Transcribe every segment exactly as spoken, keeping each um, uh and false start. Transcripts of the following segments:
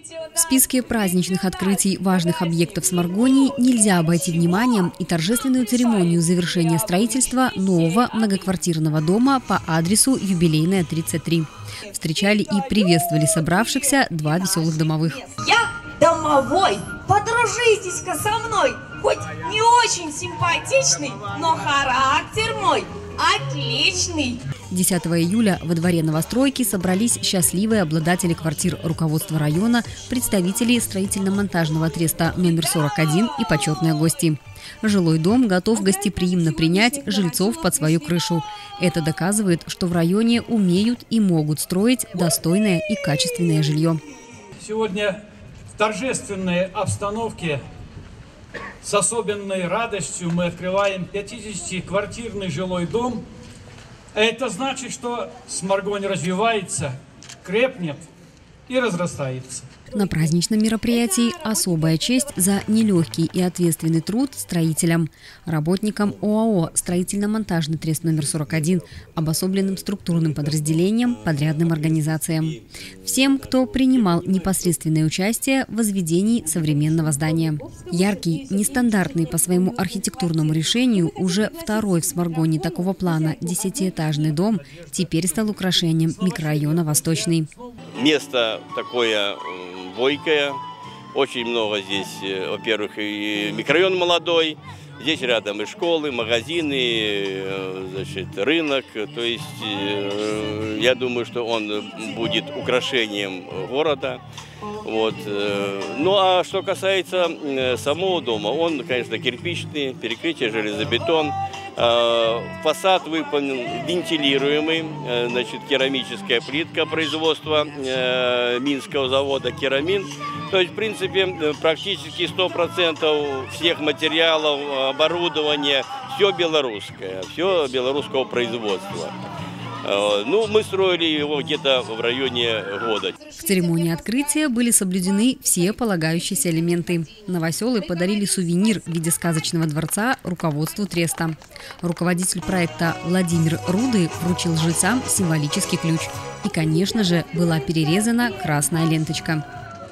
В списке праздничных открытий важных объектов Сморгонии нельзя обойти вниманием и торжественную церемонию завершения строительства нового многоквартирного дома по адресу Юбилейная, тридцать три. Встречали и приветствовали собравшихся два веселых домовых. Я домовой, подружитесь-ка со мной. Хоть не очень симпатичный, но характер мой отличный. десятого июля во дворе новостройки собрались счастливые обладатели квартир руководства района, представители строительно-монтажного треста номер сорок один и почетные гости. Жилой дом готов гостеприимно принять жильцов под свою крышу. Это доказывает, что в районе умеют и могут строить достойное и качественное жилье. Сегодня в торжественной обстановке с особенной радостью мы открываем пятидесятиквартирный жилой дом. Это значит, что Сморгонь развивается, крепнет и разрастается. На праздничном мероприятии особая честь за нелегкий и ответственный труд строителям, работникам ОАО «Строительно-монтажный трест номер сорок один», обособленным структурным подразделениям, подрядным организациям. Всем, кто принимал непосредственное участие в возведении современного здания. Яркий, нестандартный по своему архитектурному решению, уже второй в Сморгонии такого плана десятиэтажный дом теперь стал украшением микрорайона «Восточный». Место такое бойкое, очень много здесь, во-первых, и микрорайон молодой, здесь рядом и школы, магазины, значит, рынок, то есть я думаю, что он будет украшением города. Вот. Ну а что касается самого дома, он, конечно, кирпичный, перекрытие железобетон. Фасад выполнен вентилируемый, значит, керамическая плитка производства э, Минского завода «Керамин». То есть, в принципе, практически сто процентов всех материалов, оборудования, все белорусское, все белорусского производства. Ну, мы строили его где-то в районе года. В церемонии открытия были соблюдены все полагающиеся элементы. Новоселы подарили сувенир в виде сказочного дворца руководству треста. Руководитель проекта Владимир Руды вручил жильцам символический ключ. И, конечно же, была перерезана красная ленточка.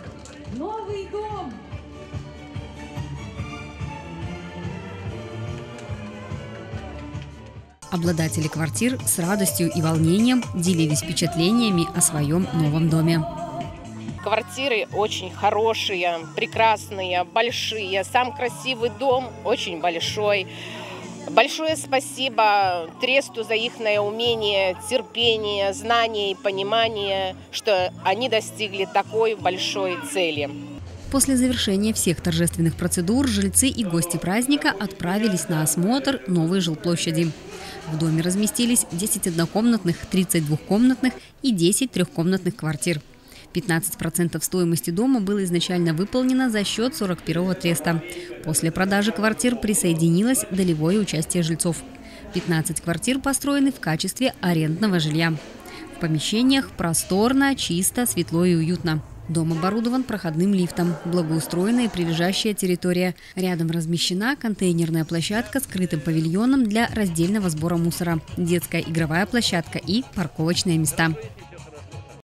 Обладатели квартир с радостью и волнением делились впечатлениями о своем новом доме. Квартиры очень хорошие, прекрасные, большие. Сам красивый дом очень большой. Большое спасибо тресту за их умение, терпение, знание и понимание, что они достигли такой большой цели. После завершения всех торжественных процедур жильцы и гости праздника отправились на осмотр новой жилплощади. В доме разместились десять однокомнатных, тридцать двухкомнатных и десять трехкомнатных квартир. пятнадцать процентов стоимости дома было изначально выполнено за счет сорок первого треста. После продажи квартир присоединилось долевое участие жильцов. пятнадцать квартир построены в качестве арендного жилья. В помещениях просторно, чисто, светло и уютно. Дом оборудован проходным лифтом, благоустроенная и прилежащая территория. Рядом размещена контейнерная площадка с крытым павильоном для раздельного сбора мусора, детская игровая площадка и парковочные места.